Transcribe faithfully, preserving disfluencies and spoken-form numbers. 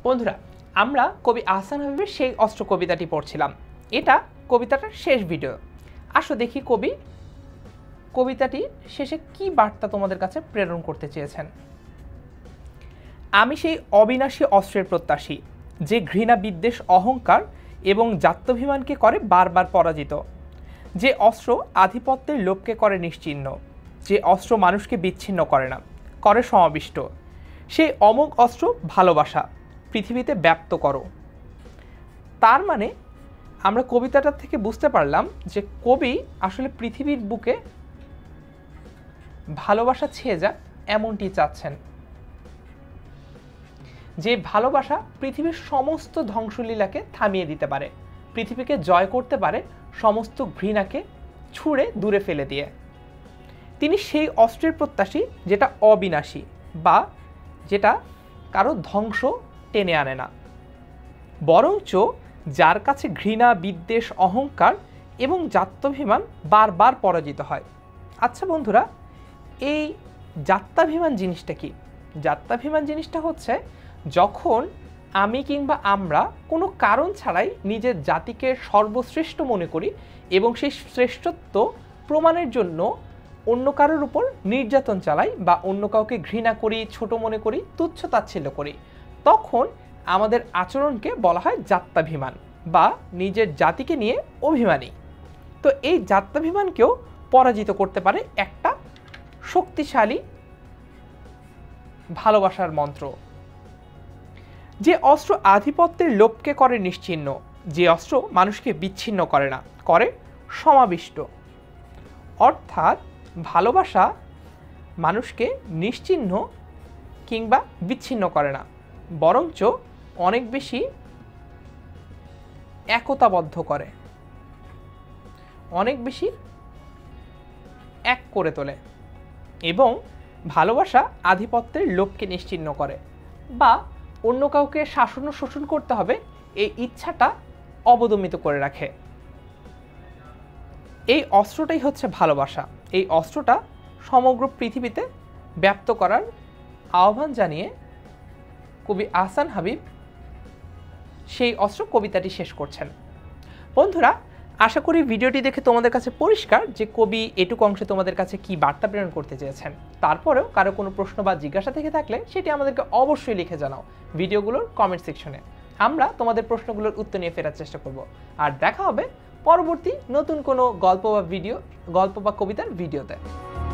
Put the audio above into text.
বন্ধুরা, আমরা কবি আহসান হাবীবের সেই অস্ত্র কবিতাটি পড়ছিলাম। এটা কবিতাটার শেষ ভিডিও। আসো দেখি কবি কবিতাটি শেষে কি বার্তা তোমাদের কাছে প্রেরণ করতে চেয়েছেন। আমি সেই অবিনাশী অস্ত্রের প্রত্যাশী, যে ঘৃণা বিদ্বেষ অহংকার এবং জাত্যভিমানকে করে বারবার পরাজিত, যে অস্ত্র আধিপত্যের লোভকে করে নিশ্চিহ্ন, যে অস্ত্র মানুষকে বিচ্ছিন্ন করে না, করে সমাবিষ্ট, সেই অমোঘ অস্ত্র ভালোবাসা পৃথিবীতে ব্যাপ্ত করো। তার মানে আমরা কবিতাটা থেকে বুঝতে পারলাম যে কবি আসলে পৃথিবীর বুকে ভালোবাসা ছেয়ে যাক এমনটি চাচ্ছেন, যে ভালোবাসা পৃথিবীর সমস্ত ধ্বংসলীলাকে থামিয়ে দিতে পারে, পৃথিবীকে জয় করতে পারে সমস্ত ঘৃণাকে ছুঁড়ে দূরে ফেলে দিয়ে। তিনি সেই অস্ত্রের প্রত্যাশী যেটা অবিনাশী বা যেটা কারো ধ্বংস টেনে আনে না, বরঞ্চ যার কাছে ঘৃণা বিদ্বেষ অহংকার এবং জাত্যভিমান বারবার পরাজিত হয়। আচ্ছা বন্ধুরা, এই জাত্যাভিমান জিনিসটা কি? জাত্যাভিমান জিনিসটা হচ্ছে যখন আমি কিংবা আমরা কোনো কারণ ছাড়াই নিজের জাতিকে সর্বশ্রেষ্ঠ মনে করি এবং সেই শ্রেষ্ঠত্ব প্রমাণের জন্য অন্য কারোর উপর নির্যাতন চালাই বা অন্য কাউকে ঘৃণা করি, ছোট মনে করি, তুচ্ছ তাচ্ছিল্য করি, তখন আমাদের আচরণকে বলা হয় জাত্যাভিমান বা নিজের জাতিকে নিয়ে অভিমানী। তো এই জাত্যাভিমানকেও পরাজিত করতে পারে একটা শক্তিশালী ভালোবাসার মন্ত্র, যে অস্ত্র আধিপত্যের লোভকে করে নিশ্চিহ্ন, যে অস্ত্র মানুষকে বিচ্ছিন্ন করে না, করে সমাবিষ্ট। অর্থাৎ ভালোবাসা মানুষকে নিশ্চিহ্ন কিংবা বিচ্ছিন্ন করে না, বরঞ্চ অনেক বেশি একতাবদ্ধ করে, অনেক বেশি এক করে তোলে এবং ভালোবাসা আধিপত্যের লোভকে নিশ্চিহ্ন করে বা অন্য কাউকে শাসন ও শোষণ করতে হবে এই ইচ্ছাটা অবদমিত করে রাখে। এই অস্ত্রটাই হচ্ছে ভালোবাসা। এই অস্ত্রটা সমগ্র পৃথিবীতে ব্যাপ্ত করার আহ্বান জানিয়ে কবি আহসান হাবীব সেই অস্ত্র কবিতাটি শেষ করছেন। বন্ধুরা, আশা করি ভিডিওটি দেখে তোমাদের কাছে পরিষ্কার যে কবি এটুকু অংশে তোমাদের কাছে কি বার্তা প্রেরণ করতে চেয়েছেন। তারপরেও কারো কোনো প্রশ্ন বা জিজ্ঞাসা থেকে থাকলে সেটি আমাদেরকে অবশ্যই লিখে জানাও ভিডিওগুলোর কমেন্ট সেকশনে। আমরা তোমাদের প্রশ্নগুলোর উত্তর নিয়ে ফেরার চেষ্টা করব। আর দেখা হবে পরবর্তী নতুন কোনো গল্প বা ভিডিও গল্প বা কবিতার ভিডিওতে।